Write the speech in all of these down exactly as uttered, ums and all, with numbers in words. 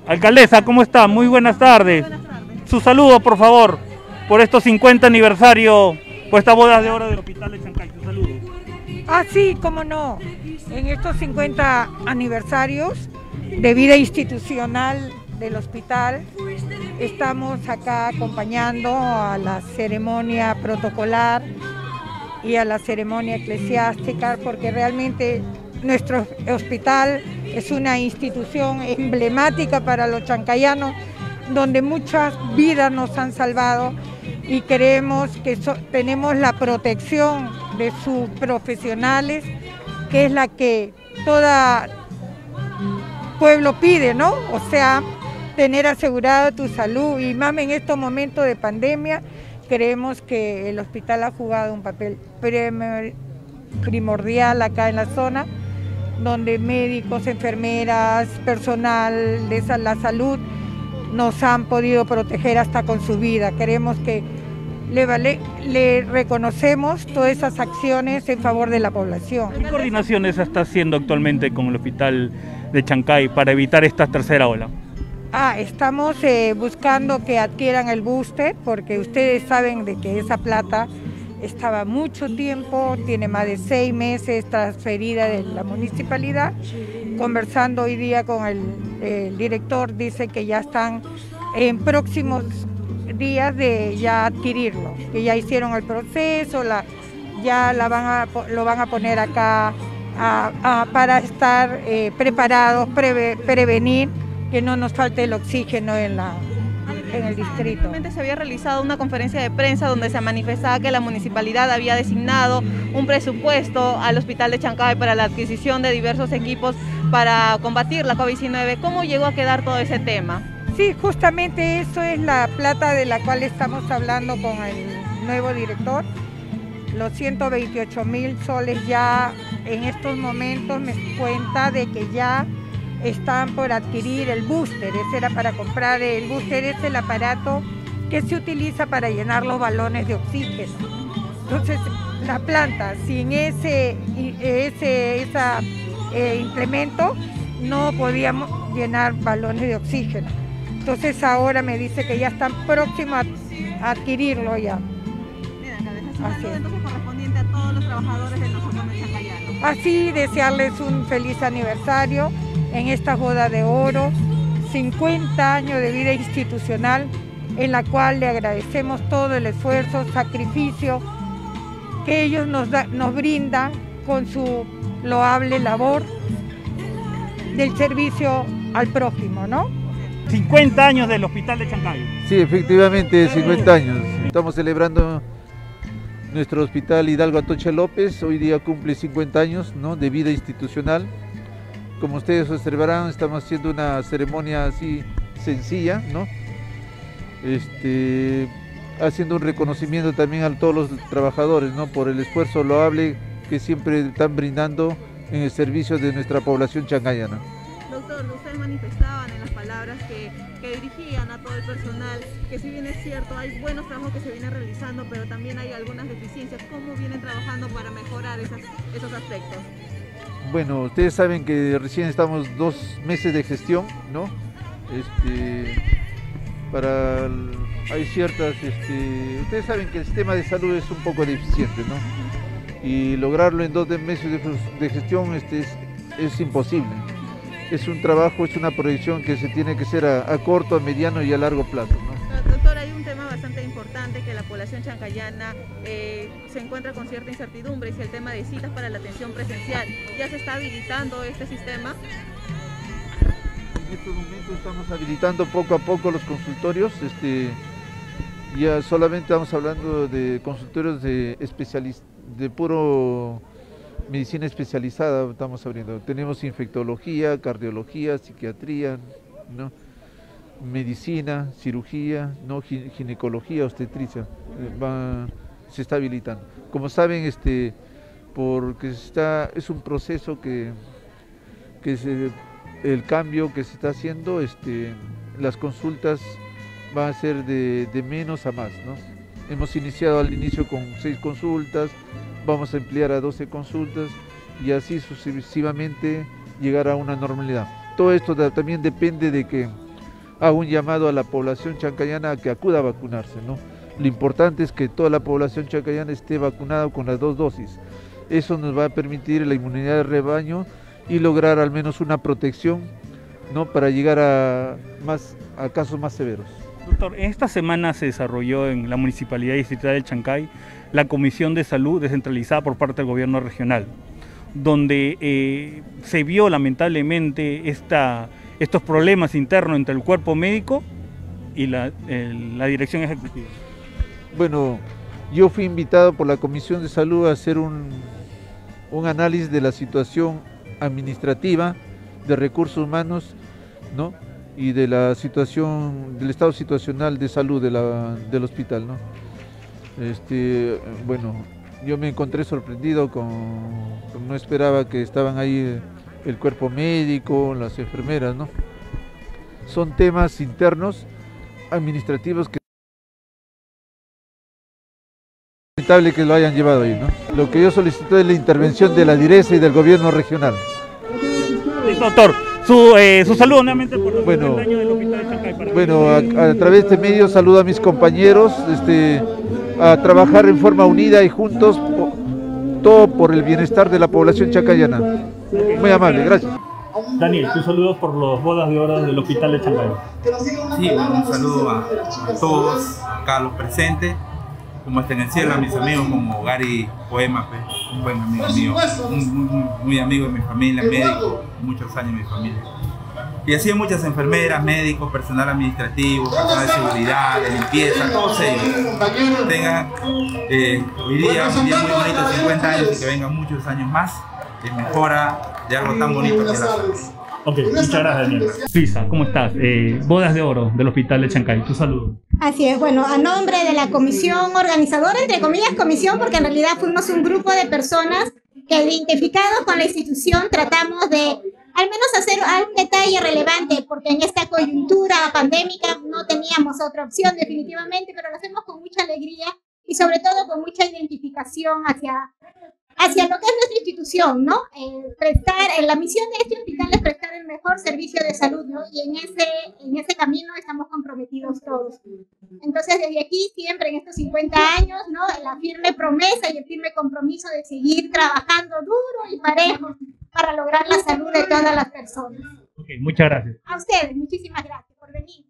Alcaldesa, ¿cómo está? Muy buenas tardes. Buenas tardes. Su saludo, por favor, por estos cincuenta aniversario, por esta boda de oro del Hospital de Chancay. Su saludo. Ah, sí, cómo no. En estos cincuenta aniversarios de vida institucional del hospital, estamos acá acompañando a la ceremonia protocolar y a la ceremonia eclesiástica, porque realmente nuestro hospital es una institución emblemática para los chancayanos, donde muchas vidas nos han salvado y creemos que so, tenemos la protección de sus profesionales, que es la que todo pueblo pide, ¿no? O sea, tener asegurada tu salud, y más en estos momentos de pandemia, creemos que el hospital ha jugado un papel primordial acá en la zona, donde médicos, enfermeras, personal de la salud nos han podido proteger hasta con su vida. Queremos que le, vale, le reconocemos todas esas acciones en favor de la población. ¿Qué coordinaciones está haciendo actualmente con el Hospital de Chancay para evitar esta tercera ola? Ah, estamos eh, buscando que adquieran el booster, porque ustedes saben de que esa plata estaba mucho tiempo, tiene más de seis meses transferida de la municipalidad. Conversando hoy día con el, el director, dice que ya están en próximos días de ya adquirirlo, que ya hicieron el proceso, la, ya la van a, lo van a poner acá a, a, para estar eh, preparados, preve, prevenir que no nos falte el oxígeno en la... en el distrito. Recientemente se había realizado una conferencia de prensa donde se manifestaba que la municipalidad había designado un presupuesto al Hospital de Chancay para la adquisición de diversos equipos para combatir la COVID diecinueve. ¿Cómo llegó a quedar todo ese tema? Sí, justamente eso es la plata de la cual estamos hablando con el nuevo director. Los ciento veintiocho mil soles ya en estos momentos me cuenta de que ya están por adquirir el booster. Ese era para comprar el booster, es el aparato que se utiliza para llenar los balones de oxígeno. Entonces, la planta, sin ese, ese esa, eh, implemento, no podíamos llenar balones de oxígeno. Entonces, ahora me dice que ya están próximos a adquirirlo ya. Mira, Así es. Entonces, correspondiente a todos los trabajadores del nosotros de Chacayano. Así, desearles un feliz aniversario en esta boda de oro, cincuenta años de vida institucional, en la cual le agradecemos todo el esfuerzo, sacrificio que ellos nos, da, nos brindan con su loable labor del servicio al prójimo, ¿no? cincuenta años del Hospital de Chancay. Sí, efectivamente, cincuenta años. Estamos celebrando nuestro Hospital Hidalgo Atocha López, hoy día cumple cincuenta años, ¿no?, de vida institucional. Como ustedes observarán, estamos haciendo una ceremonia así sencilla, ¿no? Este, haciendo un reconocimiento también a todos los trabajadores, ¿no?, por el esfuerzo loable que siempre están brindando en el servicio de nuestra población chancayana. Doctor, ustedes manifestaban en las palabras que, que dirigían a todo el personal, que si bien es cierto, hay buenos trabajos que se vienen realizando, pero también hay algunas deficiencias. ¿Cómo vienen trabajando para mejorar esas, esos aspectos? Bueno, ustedes saben que recién estamos dos meses de gestión, ¿no? Este, para, hay ciertas, este, ustedes saben que el sistema de salud es un poco deficiente, ¿no? Y lograrlo en dos meses de, de gestión este, es, es imposible. Es un trabajo, es una proyección que se tiene que hacer a, a corto, a mediano y a largo plazo, ¿no? Doctor, hay un tema bastante importante que la población chancayana eh, se encuentra con cierta incertidumbre, y es el tema de citas para la atención presencial. ¿Ya se está habilitando este sistema? En estos momentos estamos habilitando poco a poco los consultorios. Este, ya solamente estamos hablando de consultorios de, especializ de puro medicina especializada. Estamos abriendo. Tenemos infectología, cardiología, psiquiatría, ¿no?, medicina, cirugía, no ginecología, obstetricia, eh, va, se está habilitando. Como saben, este, porque está, es un proceso que, que se, el cambio que se está haciendo, este, las consultas van a ser de, de menos a más, ¿no? Hemos iniciado al inicio con seis consultas, vamos a ampliar a doce consultas y así sucesivamente llegar a una normalidad. Todo esto también depende de que hago un llamado a la población chancayana a que acuda a vacunarse, ¿no? Lo importante es que toda la población chancayana esté vacunada con las dos dosis. Eso nos va a permitir la inmunidad de rebaño y lograr al menos una protección, ¿no? Para llegar a, más, a casos más severos. Doctor, esta semana se desarrolló en la Municipalidad Distrital del Chancay la Comisión de Salud descentralizada por parte del Gobierno Regional, donde eh, se vio lamentablemente esta, estos problemas internos entre el cuerpo médico y la, el, la dirección ejecutiva. Bueno, yo fui invitado por la Comisión de Salud a hacer un, un análisis de la situación administrativa, de recursos humanos, ¿no? Y de la situación, del estado situacional de salud de la, del hospital, ¿no? Este, bueno, yo me encontré sorprendido con, con, no esperaba que estaban ahí el cuerpo médico, las enfermeras, ¿no? Son temas internos, administrativos que es lamentable que lo hayan llevado ahí, ¿no? Lo que yo solicito es la intervención de la DIRESA y del gobierno regional. Doctor, su, eh, su saludo nuevamente por los bueno, años del Hospital de Chancay. Para bueno, a, a través de este medio saludo a mis compañeros, este, a trabajar en forma unida y juntos, po, todo por el bienestar de la población chancayana. Muy amable, gracias. Daniel, tus saludos por las bodas de oro del Hospital de Chancay. Sí, bueno, un saludo a, a todos, acá a los presentes, como está en el cielo, a mis amigos como Gary Poema, pues, un buen amigo mío, un, muy, muy amigo de mi familia, médico, muchos años de mi familia. Y así muchas enfermeras, médicos, personal administrativo, personal de seguridad, de limpieza, todos ellos tengan eh, hoy día un día muy bonito, cincuenta años, y que vengan muchos años más en mejora de algo tan bonito que es la salud. Ok, muchas gracias, Daniel. Luisa, ¿cómo estás? Eh, bodas de oro del Hospital de Chancay, tu saludo. Así es, bueno, a nombre de la comisión organizadora, entre comillas comisión, porque en realidad fuimos un grupo de personas que identificados con la institución tratamos de al menos hacer algún detalle relevante, porque en esta coyuntura pandémica no teníamos otra opción definitivamente, pero lo hacemos con mucha alegría y sobre todo con mucha identificación hacia, hacia lo que es nuestra institución, ¿no? Eh, prestar, eh, la misión de este hospital es prestar el mejor servicio de salud, ¿no? Y en ese, en ese camino estamos comprometidos todos. Entonces, desde aquí, siempre en estos cincuenta años, ¿no? La firme promesa y el firme compromiso de seguir trabajando duro y parejo para lograr la salud de todas las personas. Ok, muchas gracias. A ustedes, muchísimas gracias por venir.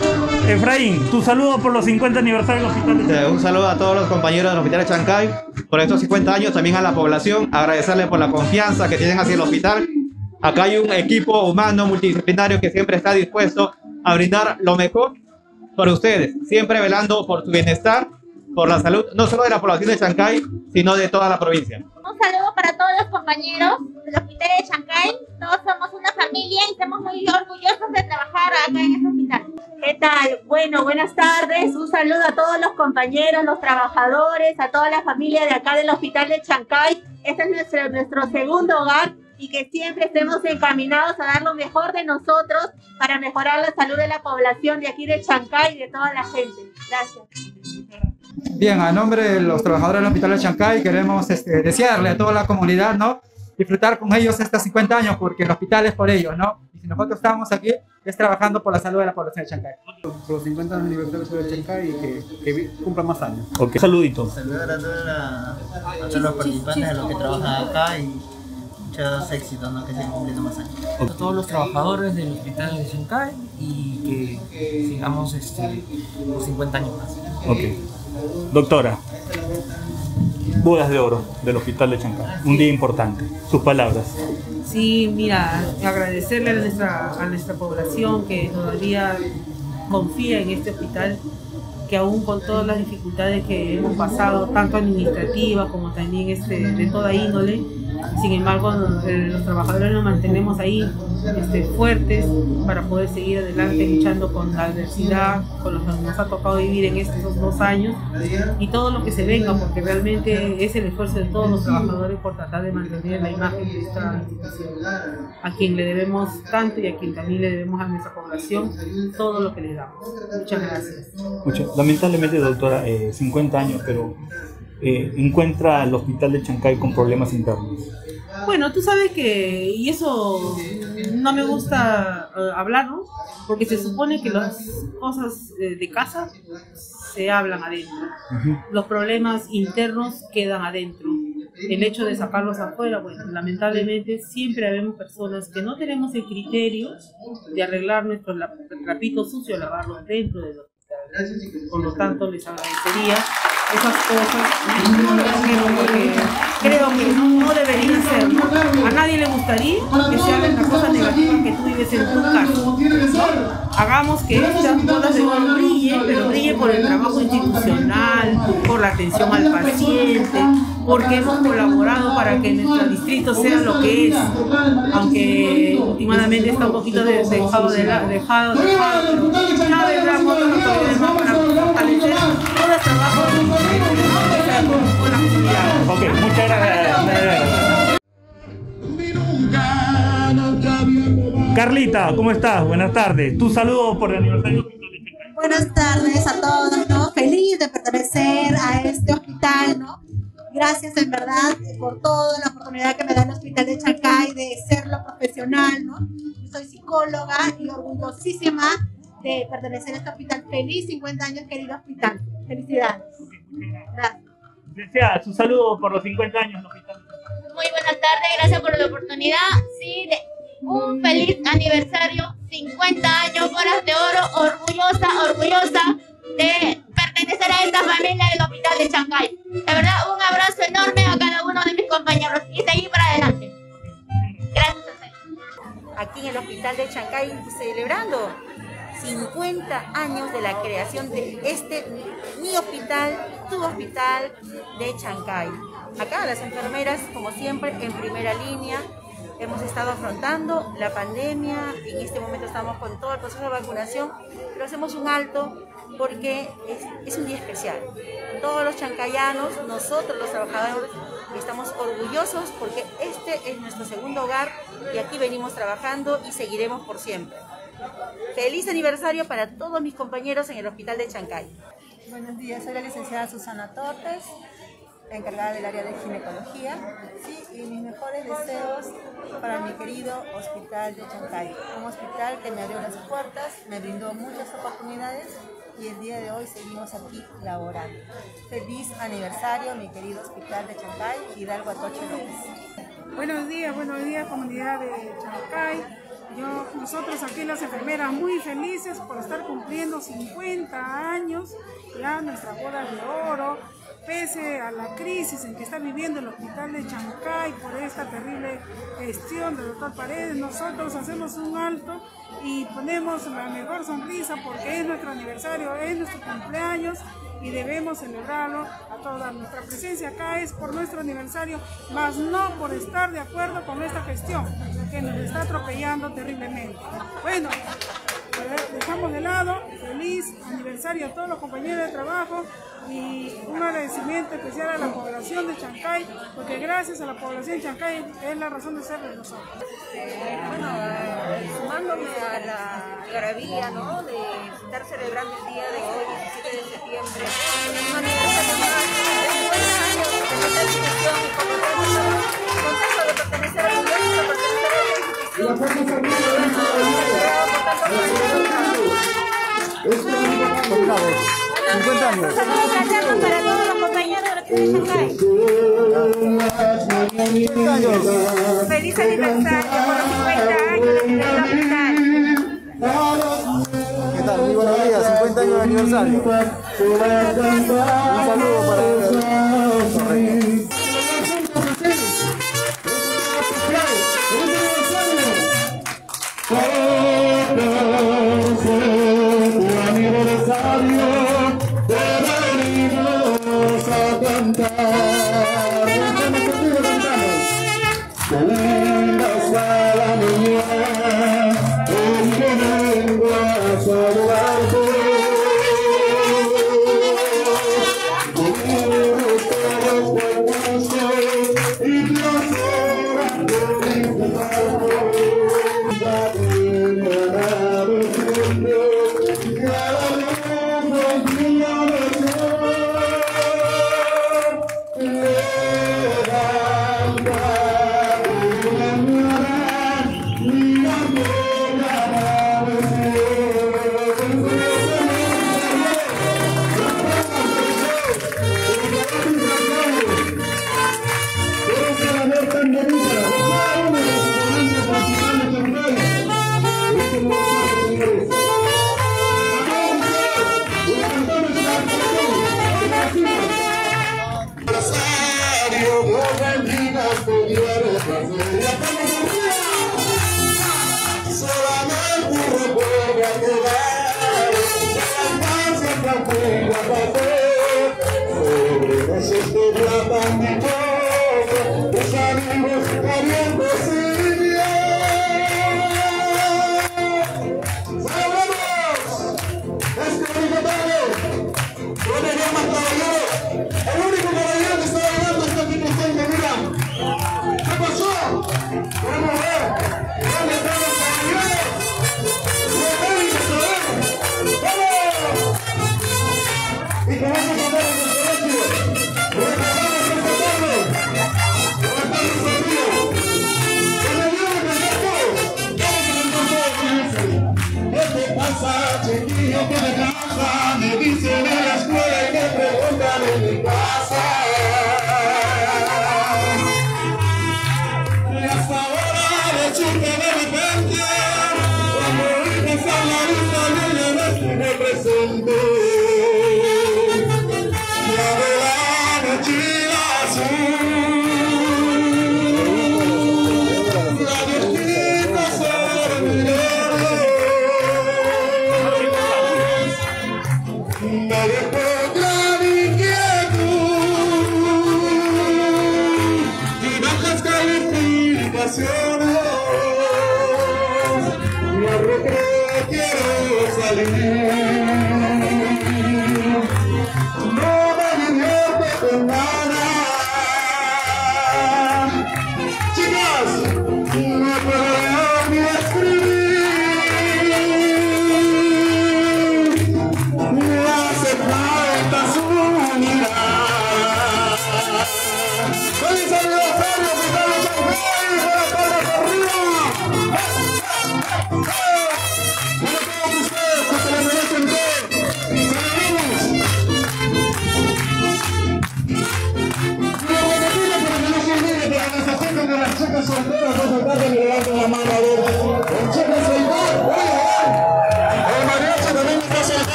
Efraín, tu saludo por los cincuenta aniversarios del Hospital de Chancay. Un saludo a todos los compañeros del Hospital de Chancay por estos cincuenta años, también a la población, agradecerles por la confianza que tienen hacia el hospital. Acá hay un equipo humano multidisciplinario que siempre está dispuesto a brindar lo mejor para ustedes, siempre velando por su bienestar, por la salud, no solo de la población de Chancay, sino de toda la provincia. Un saludo para todos los compañeros del Hospital de Chancay. Todos somos una familia y estamos muy orgullosos de trabajar acá en este hospital. ¿Qué tal? Bueno, buenas tardes. Un saludo a todos los compañeros, los trabajadores, a toda la familia de acá del Hospital de Chancay. Este es nuestro, nuestro segundo hogar y que siempre estemos encaminados a dar lo mejor de nosotros para mejorar la salud de la población de aquí de Chancay y de toda la gente. Gracias. Bien, a nombre de los trabajadores del Hospital de Chancay queremos este, desearle a toda la comunidad, ¿no? Disfrutar con ellos estos cincuenta años, porque el hospital es por ellos, ¿no? Y si nosotros estamos aquí, es trabajando por la salud de la población de Chancay. Por los cincuenta aniversarios de Chancay y que, que cumplan más años. Ok, saludito. Saludar a, toda a todos los participantes, a los que trabajan acá y muchos éxitos, ¿no? Que sigan cumpliendo más años. Okay. A todos los trabajadores del Hospital de Chancay y que sigamos este, por cincuenta años más. Ok. Doctora, bodas de oro del Hospital de Chancay, un día importante. Sus palabras. Sí, mira, agradecerle a nuestra, a nuestra población que todavía confía en este hospital, que aún con todas las dificultades que hemos pasado, tanto administrativas como también este, de toda índole, sin embargo los trabajadores nos mantenemos ahí este, fuertes para poder seguir adelante luchando con la adversidad, con lo que nos ha tocado vivir en estos dos años y todo lo que se venga, porque realmente es el esfuerzo de todos los trabajadores por tratar de mantener la imagen de esta institución, a quien le debemos tanto y a quien también le debemos a nuestra población todo lo que le damos. Muchas gracias. Mucho. Lamentablemente, doctora, eh, cincuenta años, pero eh, encuentra al Hospital de Chancay con problemas internos. Bueno, tú sabes que, y eso no me gusta uh, hablar, ¿no? Porque se supone que las cosas eh, de casa se hablan adentro. Uh-huh. Los problemas internos quedan adentro. El hecho de sacarlos afuera, bueno, lamentablemente siempre habemos personas que no tenemos el criterio de arreglar nuestros trapitos sucios, lavarlos dentro de los hospitales. Por lo tanto, les agradecería esas cosas, porque creo que no, no deberían ser, ¿no? A nadie le gustaría que se hagan las cosas negativas que tú vives en tu casa, ¿no? Hagamos que estas bolas de oro brillen, pero brillen por el trabajo institucional, por la atención al paciente, porque hemos colaborado para que nuestro distrito sea lo que es, aunque últimamente está un poquito dejado de lado, dejado, dejado, pero ya vendrán otras autoridades más para fortalecer todo el trabajo con la comunidad. Ok, muchas gracias. Carlita, ¿cómo estás? Buenas tardes. Tu saludo por el aniversario del Hospital de Chancay. Buenas tardes a todos, ¿no? Feliz de pertenecer a este hospital, ¿no? Gracias en verdad por toda la oportunidad que me da el Hospital de Chancay de serlo profesional, ¿no? Yo soy psicóloga y orgullosísima de pertenecer a este hospital. Feliz cincuenta años, querido hospital. Felicidades. Gracias. Desea su saludo por los cincuenta años del hospital. Muy buenas tardes, gracias por la oportunidad. Sí, de un feliz aniversario, cincuenta años, bolas de oro, orgullosa, orgullosa de pertenecer a esta familia del Hospital de Chancay. De verdad, un abrazo enorme a cada uno de mis compañeros y seguir para adelante. Gracias a ustedes. Aquí en el Hospital de Chancay, celebrando cincuenta años de la creación de este, mi hospital, tu hospital de Chancay. Acá las enfermeras, como siempre, en primera línea. Hemos estado afrontando la pandemia, en este momento estamos con todo el proceso de vacunación, pero hacemos un alto porque es, es un día especial. Todos los chancayanos, nosotros los trabajadores, estamos orgullosos porque este es nuestro segundo hogar y aquí venimos trabajando y seguiremos por siempre. Feliz aniversario para todos mis compañeros en el Hospital de Chancay. Buenos días, soy la licenciada Susana Torres, encargada del área de ginecología, sí, y mis mejores deseos para mi querido Hospital de Chancay, un hospital que me abrió las puertas, me brindó muchas oportunidades y el día de hoy seguimos aquí laborando. Feliz aniversario, mi querido Hospital de Chancay, Hidalgo Atoche López. Buenos días, buenos días comunidad de Chancay. Yo, nosotros aquí las enfermeras muy felices por estar cumpliendo cincuenta años, ya nuestra boda de oro, pese a la crisis en que está viviendo el Hospital de Chancay por esta terrible gestión del doctor Paredes. Nosotros hacemos un alto y ponemos la mejor sonrisa porque es nuestro aniversario, es nuestro cumpleaños y debemos celebrarlo a toda. Nuestra presencia acá es por nuestro aniversario, más no por estar de acuerdo con esta gestión que nos está atropellando terriblemente. Bueno, dejamos de lado, feliz aniversario a todos los compañeros de trabajo y un agradecimiento especial a la población de Chancay, porque gracias a la población de Chancay es la razón de ser de nosotros. Bueno, sumándome a la algarabía, ¿no?, de estar celebrando el día de hoy, diecisiete de septiembre, un aniversario más, cincuenta años de esta institución y como estamos contento de pertenecer a la iglesia, de pertenecer a la institución. cincuenta años. Saludos para todos los compañeros de Chancay. Feliz aniversario por los cincuenta años del hospital. ¿Qué tal? Muy buenos días, cincuenta años de aniversario. Un saludo para el Saludarte. Quiero salir.